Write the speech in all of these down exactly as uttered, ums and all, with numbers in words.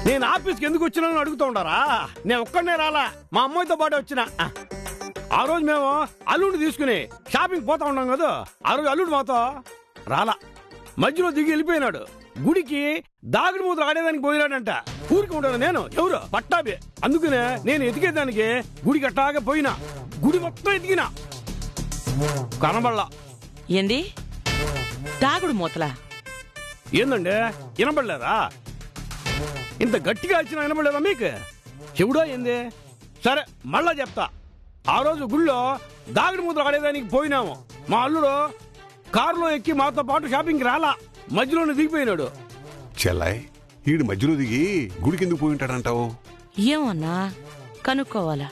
నేను ఆఫీస్కి ఎందుకు వచ్చినానని అడుగుతూ ఉండారా? నేను ఒక్కడనే రాలా, మా అమ్మాయితో పాటు వచ్చిన. ఆ రోజు మేము అల్లుడిని తీసుకుని షాపింగ్ పోతా ఉన్నాం కదా, ఆ రోజు అల్లుడు మాతో రాలా, మధ్యలో దిగి వెళ్ళిపోయినాడు. గుడికి దాగుడు మూతలు ఆడేదానికి పోయినాడంట. ఊరికి ఉంటాను నేను, ఎవరు పట్టాబి. అందుకనే నేను ఎతికేదానికి గుడికి అట్టాగా పోయినా, గుడి మొత్తం ఎతికినా కనబడలా. ఏంది దాగుడు మూతలా? ఏందండి వినబడలేదా? ఇంత గట్టిగా వచ్చినా వినబడలేదా మీకు? చెవుడా ఏంది? సరే మళ్ళా చెప్తా. ఆ రోజు గుళ్ళో దాగుడు మూతలు ఆడేదానికి పోయినాము. మా అల్లుడు కారులో ఎక్కి మాతో పాటు షాపింగ్కి రాలా, మధ్యలోనే దిగిపోయినాడు. చెల్లాయ్, ఈడు మధ్యలో దిగి గుడికి ఎందుకు పోయి ఉంటాడంటావు? ఏమన్నా కనుక్కోవాలా?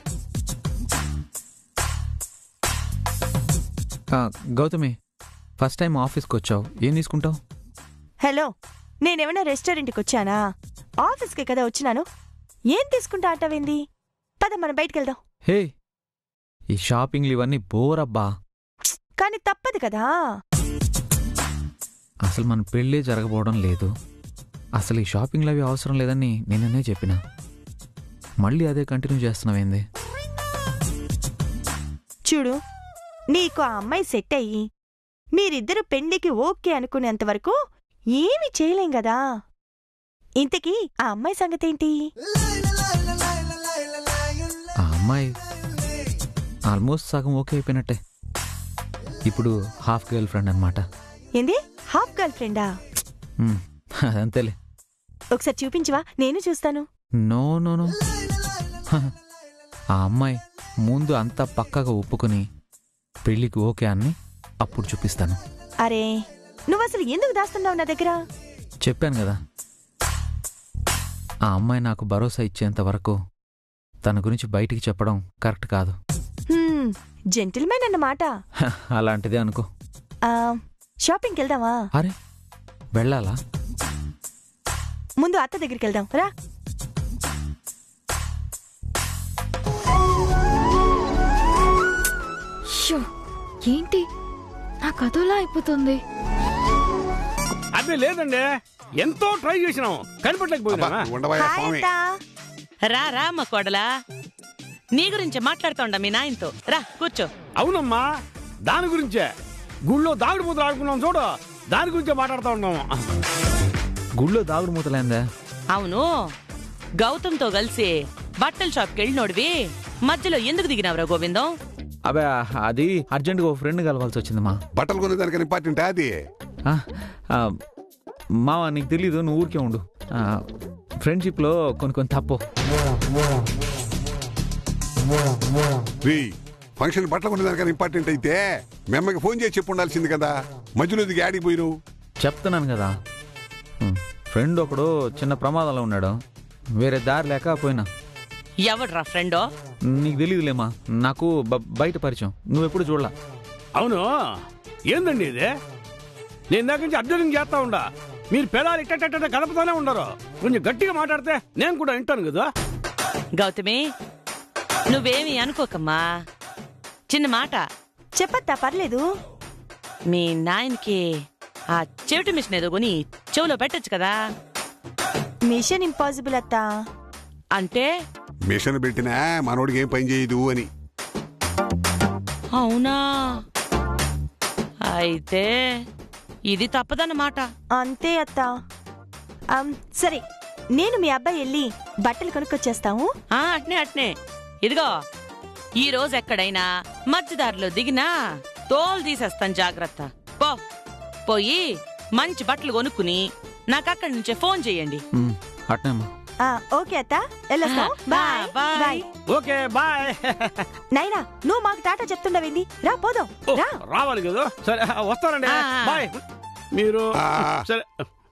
గౌతమి, ఫస్ట్ టైం ఆఫీస్కి వచ్చావు, ఏం తీసుకుంటావు? హలో, నేనేమైనా రెస్టారెంట్కి వచ్చానా? ఆఫీస్కి కదా వచ్చినాను. ఏం తీసుకుంటా అంటావేంది? పద మనం బయటికి వెళ్దాం. హే, ఈ షాపింగ్లు ఇవన్నీ బోరబ్బా. కానీ తప్పదు కదా. అసలు మన పెళ్ళే జరగబోవడం లేదు. అసలు ఈ షాపింగ్లు అవి అవసరం లేదని నేననే చెప్పిన, మళ్ళీ అదే కంటిన్యూ చేస్తున్నావేంది? చూడు, నీకు ఆ అమ్మాయి సెట్ అయ్యి మీరిద్దరు పెళ్లికి ఓకే అనుకునేంత వరకు ఏమీ చేయలేం కదా. ఇంతకీ ఆ అమ్మాయి సంగతేంటి? ఆ అమ్మాయి ఆల్మోస్ట్ సగం ఓకే అయిపోయినట్టే. ఇప్పుడు హాఫ్ గర్ల్ ఫ్రెండ్ అనమాట. ఏంది హాఫ్ గర్ల్ ఫ్రెండా? అదంతేలే. ఒకసారి చూపించవా, నేను చూస్తాను. నో నో నో ఆ అమ్మాయి ముందు అంతా పక్కగా ఒప్పుకుని పెళ్లికి ఓకే అని అప్పుడు చూపిస్తాను. అరే, నువ్వసలు ఎందుకు దాస్తున్నావు నా దగ్గర? చెప్పాను కదా, ఆ అమ్మాయి నాకు భరోసా ఇచ్చేంత వరకు తన గురించి బయటికి చెప్పడం కరెక్ట్ కాదు. జెంటిల్మెన్ అన్నమాట. అలాంటిదే అనుకో. షాపింగ్కి వెళ్దామా? అరే వెళ్ళాలా? ముందు అత్త దగ్గరికి వెళ్దాం రా. ఏంటి నాకు అదోలా అయిపోతుంది? అదే లేదండి, ఎంతో ట్రై చేసినాం, కనిపెట్టలేకపోయినా. రా రా మా కోడలా, నీ గురించి మాట్లాడుతోండా మీ నాయనతో. రా కూర్చో. అవునమ్మా, దాని గురించే గుళ్ళో దాగుడు మూతలు ఆడుకున్నాం చూడు, దాని గురించే మాట్లాడుతూ ఉన్నాము. గుళ్ళో దాగుడు మూతలేందా? అవును, గౌతమ్తో కలిసి బట్టల షాప్కి వెళ్ళినోడివి మధ్యలో ఎందుకు దిగినావురా గోవిందం? అబ్బే, అది అర్జెంట్గా ఓ ఫ్రెండ్ కలవాల్సి వచ్చింది మా. బట్టలు కొనేదానికి ఇంపార్టెంట్ అది. మావా, నీకు తెలీదు, నువ్వు ఊరికే ఉండు. ఫ్రెండ్షిప్లో కొన్ని కొన్ని తప్పు. ఫంక్షన్ బట్టలు కొనేదానికన్నా ఇంపార్టెంట్ అయితే మీ అమ్మకి ఫోన్ చేసి చెప్పు ఉండాల్సింది కదా, మధ్యలో దిగి ఆడికి పోయి. నువ్వు చెప్తున్నాను కదా, ఫ్రెండ్ ఒకడు చిన్న ప్రమాదంలో ఉన్నాడు, వేరే దారి లేక పోయినా. ఎవడ్రా ఫ్రెండో? నీకు తెలియదులేమా, నాకు బయట పరిచయం, నువ్వెప్పుడు చూడలా. అవును, ఏందండి ఇది? నేను దాని నుంచి అబ్జర్వింగ్ చేస్తా ఉండా, మీరు పెదాలు ఇట్ట కలుపుతానే ఉండరు. కొంచెం గట్టిగా మాట్లాడితే నేను కూడా వింటాను కదా. గౌతమి, నువ్వేమీ అనుకోకమ్మా, చిన్న మాట. చెప్పత్తా, పర్లేదు. మీ నాయనకి ఆ చెవిటి మిషన్ ఏదో కొని చెవులో పెట్టచ్చు కదా. మిషన్ ఇంపాసిబుల్ అత్తా. అంటే మిషన్ పెట్టినా మనోడికి ఏం పని చేయదు అని. అవునా? అయితే ఇది తప్పదన్నమాట. అంతే అత్తా. సరే, నేను మీ అబ్బాయి వెళ్ళి బట్టలు కొనుక్కొచ్చేస్తాము. అట్నే అట్నే. ఇదిగో, ఈ రోజు ఎక్కడైనా మధ్యదారిలో దిగినా తోలు తీసేస్తాను, జాగ్రత్త. పో పోయి మంచి బట్టలు కొనుక్కుని నాకు అక్కడి నుంచే ఫోన్ చెయ్యండి. అట్నేమ్మా. ఓకే అత్త, వెళ్ళొస్తాం. Bye bye. Okay bye. Naina, నువ్వు మాకు టాటా చెప్తుండవేంది? రా పోదాం. రావాలి కదా. సరే వస్తానండి, బాయ్. మీరు సరే.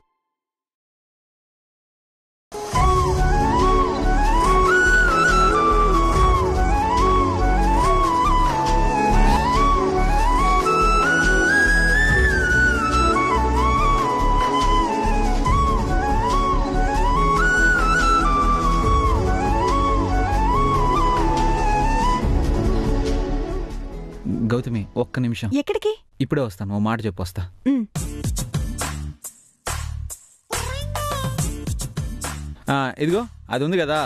గౌతమి, ఒక్క నిమిషం. ఎక్కడికి? ఇప్పుడే వస్తాను, ఓ మాట చెప్పొస్తా. ఇదిగో అది ఉంది కదా,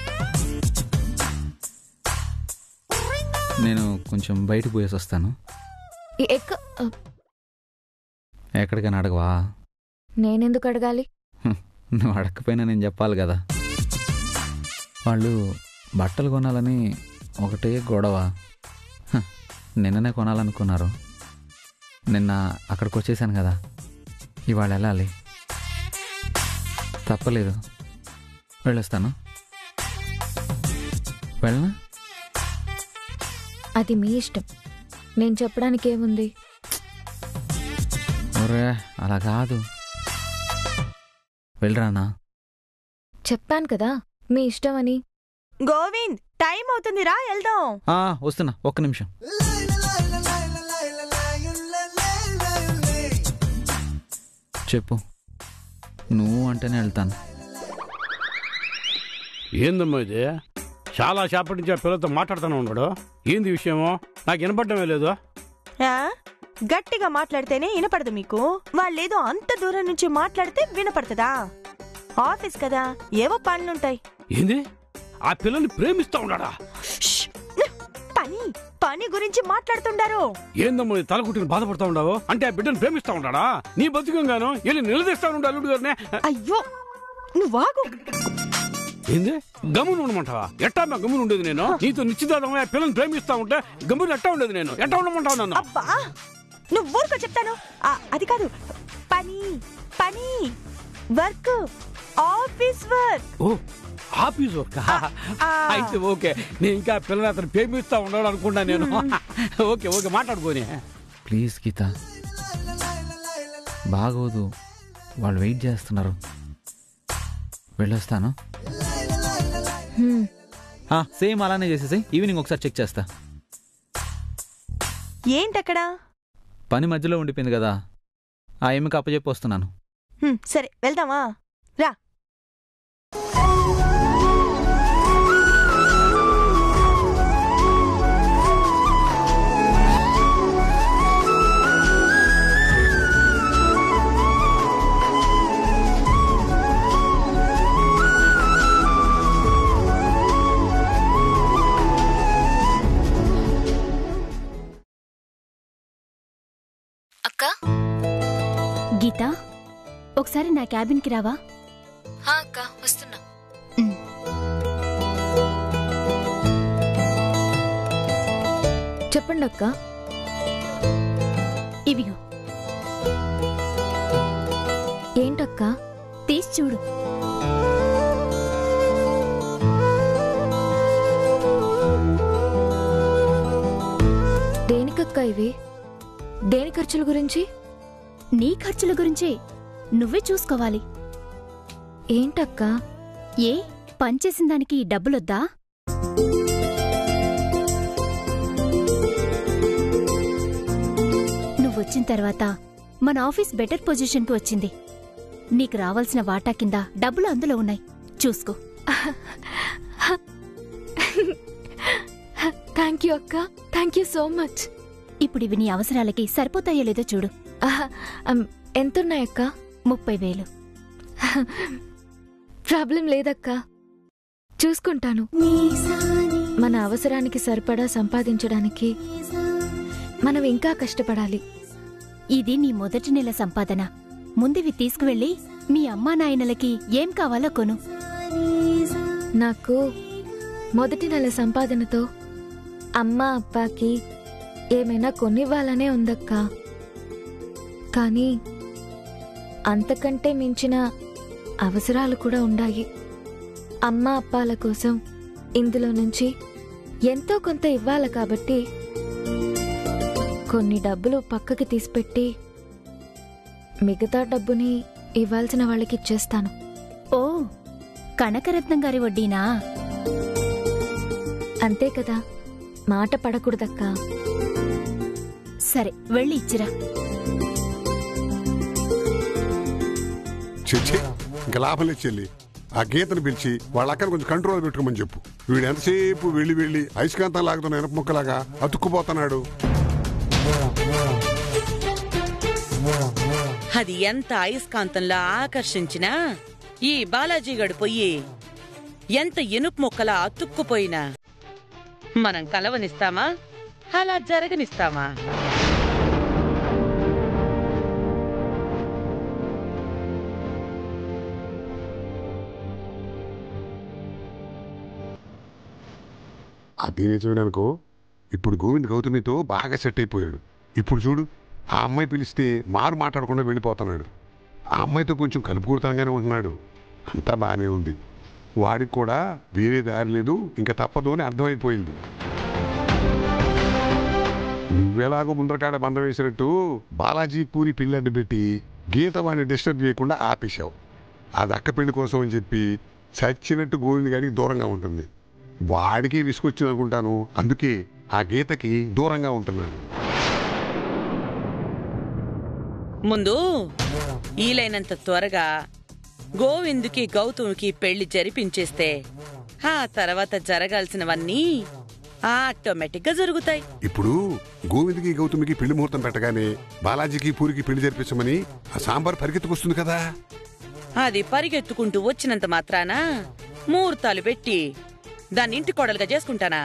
నేను కొంచెం బయటకు పోయేసి వస్తాను. ఎక్క ఎక్కడికైనా అడగవా? నేనెందుకు అడగాలి? నువ్వు అడగకపోయినా నేను చెప్పాలి కదా. వాళ్ళు బట్టలు కొనాలని ఒకటే గొడవ. హ, నిన్ననే కొనాలనుకున్నారు. నిన్న అక్కడికి వచ్చేసాను కదా, ఇవాళ వెళ్ళాలి. తప్పలేదు, వెళ్ళొస్తాను. వెళ్ళనా? అది మీ ఇష్టం, నేను చెప్పడానికి ఏముంది? ఒరే అలా కాదు, వెళ్ళరానా? చెప్పాను కదా మీ ఇష్టం అని. గోవింద్, టైం అవుతుందిరా, వెళ్దాం. ఆ, వస్తున్నా, ఒక్క నిమిషం. చెప్పు, నువ్వు అంటేనే వెళ్తాను. ఏందమ్మా ఇది? చాలా సేపటి నుంచి ఆ పిల్లలతో మాట్లాడుతూనే ఉన్నాడు. ఏంది విషయమో నాకు వినపడమే లేదు. ఆ? గట్టిగా మాట్లాడితేనే వినపడదు మీకు. వాళ్ళేదో అంత దూరం నుంచి మాట్లాడితే వినపడుతుందా? ఆఫీస్ కదా, ఏవో పనులుంటాయి. ఏంది? ఆ పిల్లల్ని ప్రేమిస్తా ఉన్నాడా? ష్! పని పని గురించి మాట్లాడుతుండారు. ఏందమ్మా ఇది తలకుట్టిని బాధపడతా ఉండవు? అంటే ఆ బిడ్డను ప్రేమిస్తా ఉన్నాడా? నీ బతుకంగాను వెళ్ళి నిలదీస్తా ఉండు అల్లుడు గారినే. అయ్యో, నువ్వాగు. ఏంది? గమ్మును ఉండమంటావా? ఎట్టా మా గమ్మును ఉండేది నేను? నీతో నిశ్చితార్థం ఆ పిల్లల్ని ప్రేమిస్తా ఉంటే గమ్మును ఎట్టా ఉండేది నేను? ఎట్టా ఉండమంటావు నన్ను? అబ్బా, నువ్వు ఊరుకో చెప్తాను. ఆ, అది కాదు, పని పని వర్క్, ఆఫీస్ వర్క్. ఓ, ఆఫీస్ వర్క్. అయితే ఓకే, నేను ఇంకా పిల్లలు అతను ప్రేమిస్తా ఉన్నాడు అనుకున్నా నేను. ఓకే ఓకే, మాట్లాడుకోని. ప్లీజ్ గీత, బాగోదు, వాళ్ళు వెయిట్ చేస్తున్నారు. వెళ్ళొస్తాను. హ్మ్, సేమ్ అలానే చేసేసి ఈవినింగ్ ఒకసారి చెక్ చేస్తా. ఏంటక్కడ? పని మధ్యలో ఉండిపోయింది కదా, ఆ ఎమ్మికి అప్పచెప్పి వస్తున్నాను. హ్మ్, సరే వెళ్దామా, రా. అక్క, గీత, ఒకసారి నా క్యాబిన్కి రావా? అక్క వస్తున్నా. చెప్పండి అక్క. ఇవిగో, ఏంటక్క? తీసి చూడు. దేనికక్క ఇవి? దేని ఖర్చుల గురించి? నీ ఖర్చుల గురించే, నువ్వే చూసుకోవాలి. ఏంటక్క? ఏ పనిచేసిన దానికి డబ్బులొద్దా? నువ్వొచ్చిన తర్వాత మన ఆఫీస్ బెటర్ పొజిషన్కి వచ్చింది. నీకు రావాల్సిన వాటా కింద డబ్బులు అందులో ఉన్నాయి, చూసుకో. థ్యాంక్ యూ అక్క, థ్యాంక్ యూ సో మచ్. ఇప్పుడు ఇవి నీ అవసరాలకి సరిపోతాయో లేదో చూడు. ఎంతున్నాయక్క? ముప్పై వేలు. ప్రాబ్లం లేదక్క, చూసుకుంటాను. మన అవసరానికి సరిపడా సంపాదించడానికి మనం ఇంకా కష్టపడాలి. ఇది నీ మొదటి నెల సంపాదన. ముందివి తీసుకువెళ్ళి మీ అమ్మా నాయనలకి ఏం కావాలో కొను. నాకు మొదటి నెల సంపాదనతో అమ్మా అబ్బాకి ఏమైనా కొనివ్వాలనే ఉందక్క. కానీ అంతకంటే మించిన అవసరాలు కూడా ఉండాయి. అమ్మా అప్పాల కోసం ఇందులో నుంచి ఎంతో కొంత ఇవ్వాలి కాబట్టి కొన్ని డబ్బులు పక్కకి తీసిపెట్టి మిగతా డబ్బుని ఇవ్వాల్సిన వాళ్ళకి ఇచ్చేస్తాను. ఓ, కనకరత్నం గారి వడ్డీనా? అంతే కదా, మాట పడకూడదక్కా. సరే, వెళ్ళి ఇచ్చిరా. చెచ్చి ఇంకా లాభం లేదు చెల్లి. ఆ గీతను పిలిచి వాళ్ళ అక్కని కొంచెం కంట్రోల్ పెట్టుకోమని చెప్పు. వీడు ఎంతసేపు వెళ్ళి వెళ్ళి అయస్కాంతం లాగుతున్న ఎనప ముక్కలాగా అతుక్కుపోతున్నాడు. అది ఎంత అయస్కాంతంలా ఆకర్షించినా ఈ బాలాజీగడు పొయ్యి ఎంత ఇనుపు మొక్కలా అతుక్కుపోయినా మనం కలవనిస్తామా, అలా జరగనిస్తామా? అది నిజమేననుకో. ఇప్పుడు గోవింద్ గౌతమితో బాగా సెట్ అయిపోయాడు. ఇప్పుడు చూడు, ఆ అమ్మాయి పిలిస్తే మారు మాట్లాడకుండా వెళ్ళిపోతున్నాడు. ఆ అమ్మాయితో కొంచెం కలుపుకూడతాగానే ఉంటున్నాడు. అంతా బాగానే ఉంది. వాడికి కూడా వేరే దారి లేదు, ఇంకా తప్పదు అని అర్థమైపోయింది. నువ్వెలాగో ముందరకాడ బంధం వేసినట్టు బాలాజీ పూరి పిల్లల్ని పెట్టి గీత వాడిని డిస్టర్బ్ చేయకుండా ఆపేశావు. అది అక్క పెళ్లి కోసం అని చెప్పి చచ్చినట్టు గోవింద్ గారికి దూరంగా ఉంటుంది. వాడికి విసుకొచ్చింది అనుకుంటాను, అందుకే ఆ గీతకి దూరంగా ఉంటున్నాడు. ముందు ఈలైనంత త్వరగా గోవిందుకి గౌతమ్కి పెళ్లి జరిపించేస్తే ఆ తర్వాత జరగాల్సినవన్నీ ఆటోమేటిక్ గా జరుగుతాయి. ఇప్పుడు గోవింద్కి గౌతమికి పెళ్లి ముహూర్తం పెట్టగానే బాలాజీకి పూరికి పెళ్లి జరిపించమని ఆ సాంబార్ పరిగెత్తుకొస్తుంది కదా. అది పరిగెత్తుకుంటూ వచ్చినంత మాత్రాన ముహూర్తాలు పెట్టి దాన్ని ఇంటి కోడలుగా చేసుకుంటానా?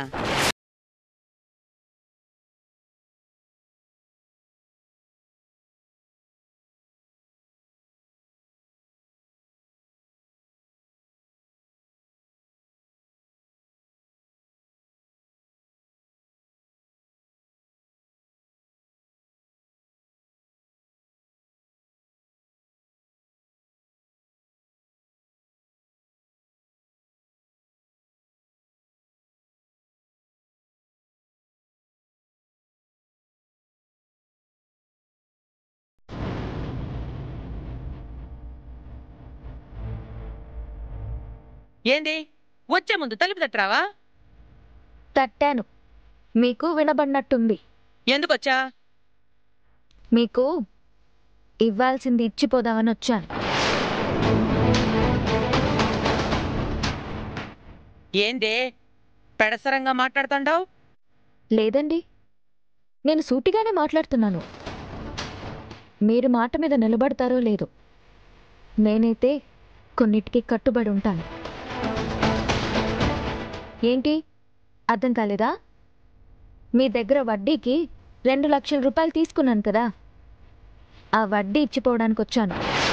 ఏంది, వచ్చే ముందు తలుపు తట్టరావా? తట్టాను, మీకు వినబడినట్టుంది. ఎందుకొచ్చా? మీకు ఇవ్వాల్సింది ఇచ్చిపోదామని వచ్చాను. ఏందే పెడసరంగా మాట్లాడుతాండావు? లేదండి, నేను సూటిగానే మాట్లాడుతున్నాను. మీరు మాట మీద నిలబడతారో లేదో, నేనైతే కొన్నిటికి కట్టుబడి ఉంటాను. ఏంటి అర్థం కాలేదా? మీ దగ్గర వడ్డీకి రెండు లక్షల రూపాయలు తీసుకున్నాను కదా, ఆ వడ్డీ ఇచ్చిపోవడానికి వచ్చాను.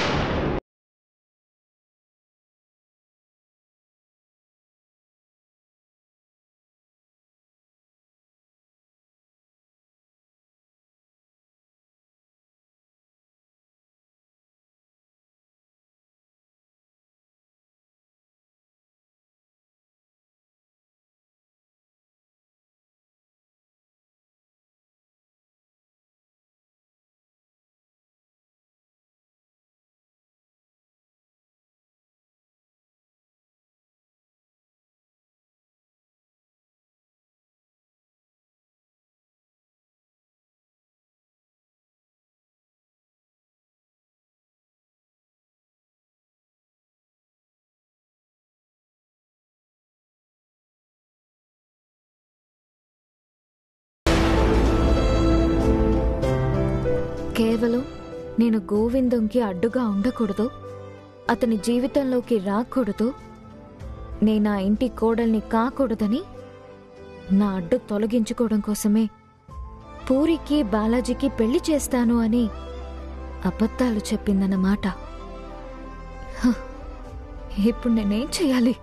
కేవలం నేను గోవిందంకి అడ్డుగా ఉండకూడదు, అతని జీవితంలోకి రాకూడదు, నేను ఆ ఇంటి కోడల్ని కాకూడదని నా అడ్డు తొలగించుకోవడం కోసమే పూరికి బాలాజీకి పెళ్లి చేస్తాను అని అబద్ధాలు చెప్పిందన్నమాట. ఇప్పుడు నేనేం చెయ్యాలి?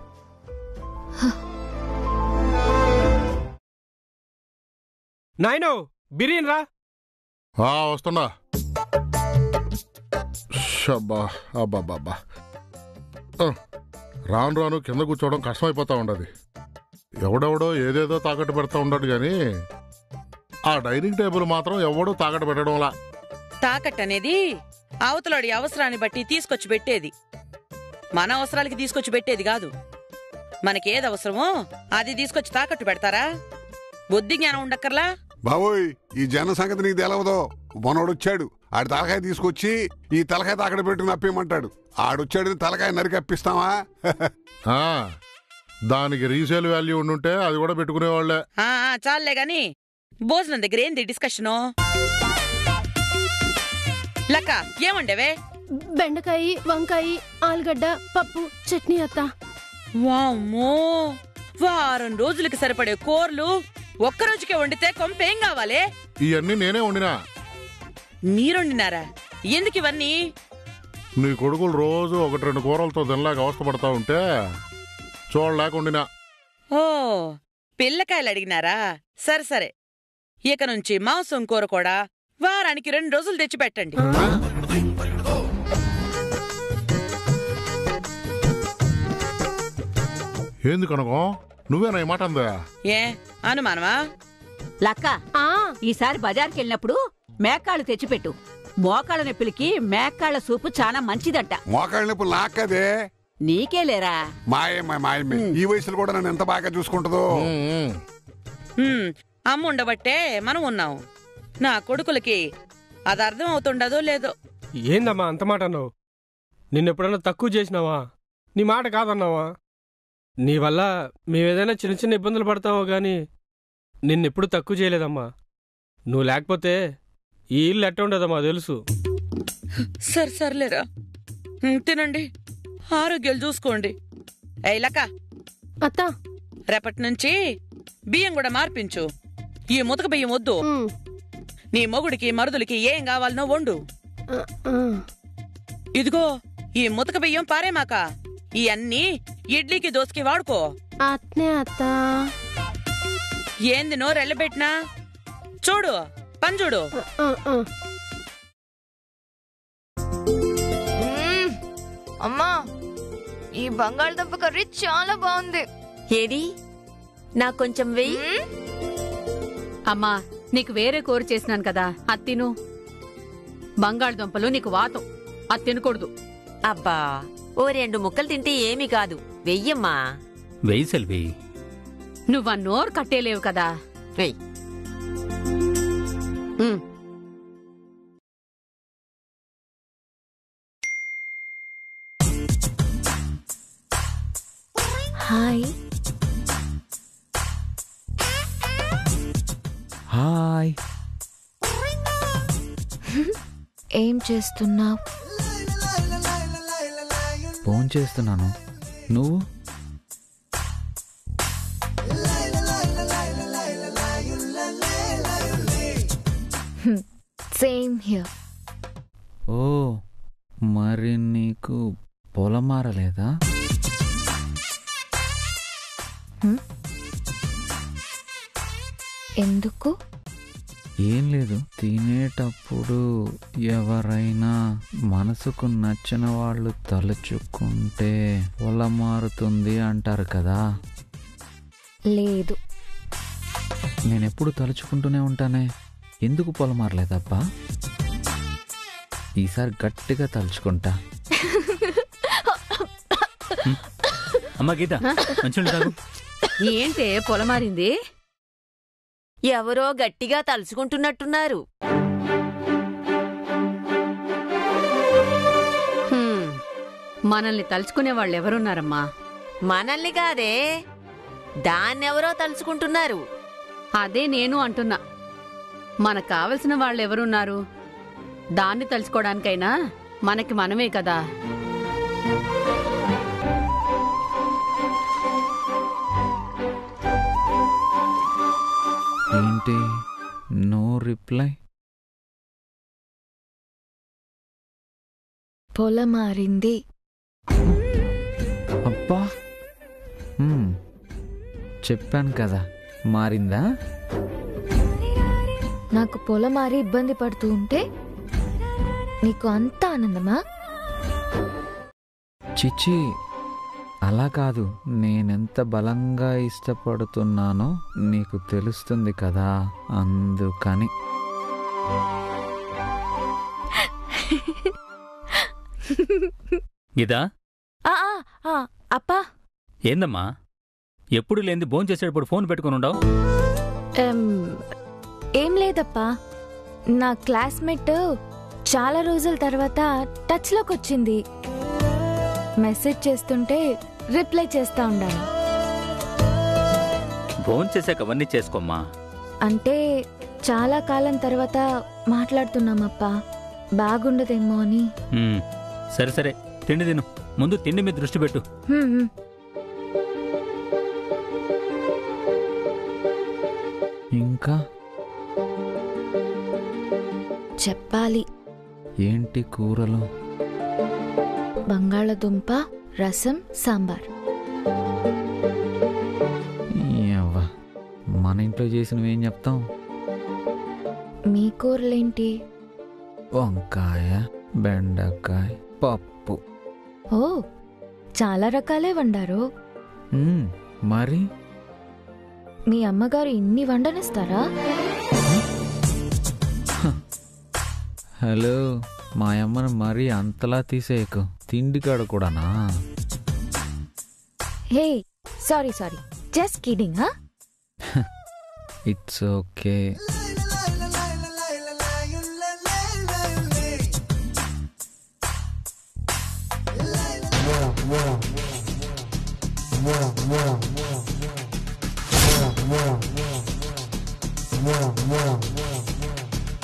నాయనో బిర్యానీ రా. వస్తున్నా. షబ్బా అబ్బాబ్బా, రాను రాను కింద కూర్చోవడం కష్టమైపోతా ఉండదు. ఎవడెవడో ఏదేదో తాకట్టు పెడతా ఉండడు గాని ఆ డైనింగ్ టేబుల్ మాత్రం ఎవడో తాకట్టు పెట్టడంలా. తాకట్టు అనేది అవతలాడి అవసరాన్ని బట్టి తీసుకొచ్చి పెట్టేది, మన అవసరాలకి తీసుకొచ్చి పెట్టేది కాదు. మనకేది అవసరమో అది తీసుకొచ్చి తాకట్టు పెడతారా? బుద్ధి జ్ఞానం ఉండక్కర్లా? బాబోయ్, ఈ జన సంగతి నీకు తెలవదో. మనోడొచ్చాడు, ఆడి తలకాయ తీసుకొచ్చి ఈ తలకాయ తాకడ పెట్టుకుని అప్పేయమంటాడు. ఆడొచ్చాడు, తలకాయ నరికి అప్పిస్తావా? దానికి రీసేల్ వాల్యూ ఉండుంటే అది కూడా పెట్టుకునేవాళ్లే. చాలే గాని భోజనం దగ్గర ఏంది డిస్కషను? లక్క ఏమండేవే? బెండకాయ, వంకాయ, ఆలుగడ్డ, పప్పు, చట్నీ అత్త. వామ్మో, వారం రోజులకి సరిపడే కూరలు ఒక్క రోజుకే వండితే కొంపేం కావాలి? ఇవన్నీ నేనే వండినా. మీరొండినారా? ఎందుకు ఇవన్నీ? నీ కొడుకులు రోజు ఒకటి రెండు కూరలతో తినలేక అవస్థపడతా ఉంటే చూడలేక వండినా. ఓ, పిల్లకాయలు అడిగినారా? సరే సరే, ఇక నుంచి మాంసం కూర కూడా వారానికి రెండు రోజులు తెచ్చిపెట్టండి. ఏంది కనకం, నువ్వేనా ఈ మాట అందా? ఏ అనుమానమా? లక్క, ఈసారి బజార్కి వెళ్ళినప్పుడు మేకాళ్ళు తెచ్చిపెట్టు. మోకాళ్ళ నొప్పులకి మేకాళ్ళ సూపు చాలా మంచిదంట. మోకాళ్ళ నొప్పులు నాకదే, నీకే లేరా? మాయమ్మ మాయమ్మ ఈ వయసులో కూడా నన్ను ఎంత బాగా చూసుకుంటుందో. హ్మ్, అమ్మ ఉండబట్టే మనం ఉన్నాం. నా కొడుకులకి అది అర్థం అవుతుండదో లేదో. ఏందమ్మా అంత మాట అన్నావు? నిన్నెప్పుడన్నా తక్కువ చేసినావా? నీ మాట కాదన్నావా? నీ వల్ల మేమేదైనా చిన్న చిన్న ఇబ్బందులు పడతామో గాని నిన్నెప్పుడు తక్కువ చేయలేదమ్మా. నువ్వు లేకపోతే ఈ ఇల్లు ఎట్ట ఉండదమ్మా తెలుసు. సరే సర్లేరా, తినండి, ఆరోగ్యాలు చూసుకోండి. అయిలక అత్త, రేపటి నుంచి బియ్యం కూడా మార్పించు. ఈ ముతక బియ్యం వద్దు. నీ మొగుడికి మరుదులకి ఏం కావాలనో వండు. ఇదిగో ఈ ముతక బియ్యం పారేమాక, ఈ అన్ని ఇడ్లీకి దోసకి వాడుకో. అట్నే అత్త. ఏంది నోరెళ్ళబెట్టినా? చూడు, పని చూడు. అమ్మా, ఈ బంగాళదుంప కర్రీ చాలా బాగుంది. ఏది నాకు కొంచెం వెయ్యి. అమ్మా, నీకు వేరే కూర చేసినాను కదా, అది తిను. బంగాళదుంపలు నీకు వాతం, అది తినకూడదు. అబ్బా, ఓ రెండు ముక్కలు తింటే ఏమీ కాదు, వెయ్యమ్మా. వెయ్యి సెల్వి. నువ్వు నోరు కట్టేలేవు కదా. వెయ్యి. హాయ్. హాయ్. ఏం చేస్తున్నావు? ఫోన్ చేస్తున్నాను. నువ్వు? Same here. ఓ, మరి నీకు పొలం మారలేదా? ఎందుకు? ఏం లేదు, తినేటప్పుడు ఎవరైనా మనసుకు నచ్చిన వాళ్ళు తలుచుకుంటే పొలం మారుతుంది అంటారు కదా. లేదు, నేనెప్పుడు తలుచుకుంటూనే ఉంటానే, ఎందుకు పొలం మారలేదబ్బా? ఈసారి గట్టిగా తలుచుకుంటా. అమ్మా గీత, మంచి ఏంటే పొలమారింది? ఎవరో గట్టిగా తలుచుకుంటున్నట్టున్నారు. మనల్ని తలుచుకునే వాళ్ళు ఎవరున్నారమ్మా? మనల్ని కాదే, దాన్నెవరో తలుచుకుంటున్నారు. అదే నేను అంటున్నా. మనకు కావలసిన వాళ్ళు ఎవరున్నారు? దాన్ని తలుచుకోవడానికైనా మనకి మనమే కదా. ఏంటి నో రిప్లై? పొలం మారింది. అబ్బా, హ్మ్, చెప్పాను కదా, మారిందా? నాకు పొలం మారి ఇబ్బంది పడుతూ ఉంటే నీకు అంత ఆనందమా? చిచ్చి, అలా కాదు. నేనెంత బలంగా ఇష్టపడుతున్నానో నీకు తెలుస్తుంది కదా, అందుకని. గీతా, అప్పా. ఏందమ్మా ఎప్పుడు లేంది భోజనం చేసేటప్పుడు ఫోన్ పెట్టుకుని ఉండవు? ఏం లేదప్పా, నా క్లాస్మేట్ చాలా రోజుల తర్వాత టచ్లోకి వచ్చింది. మెసేజ్ చేస్తుంటే రిప్లై చేస్తా ఉండాలి. భోజనం చేసాక అవన్నీ చేసుకోమ్మా. అంటే చాలా కాలం తర్వాత మాట్లాడుతున్నామప్పా, బాగుండదేమో అని. సరే సరే తిండి తిను. ముందు తిండి మీద దృష్టి పెట్టు. హ్మ్, హ్మ్. ఇంకా చెప్పాలి. ఏంటి కూరలు? బంగాళదుంప రసం సాంబార్. యవ్వ, మన ఇంట్లో చేసినవి ఏం చెప్తాం? మీ కూరలేంటి? వంకాయ, బెండకాయ, పప్పు. ఓ, చాలా రకాలే వండారు. మ్మ్, మరి మీ అమ్మగారు ఇన్ని వండనిస్తారా? హలో, మా అమ్మను మరీ అంతలా తీసేయకు. తిండి కాడ కూడానా? Hey, sorry sorry, just kidding. హా, ఇట్స్ ఓకే. Yeah.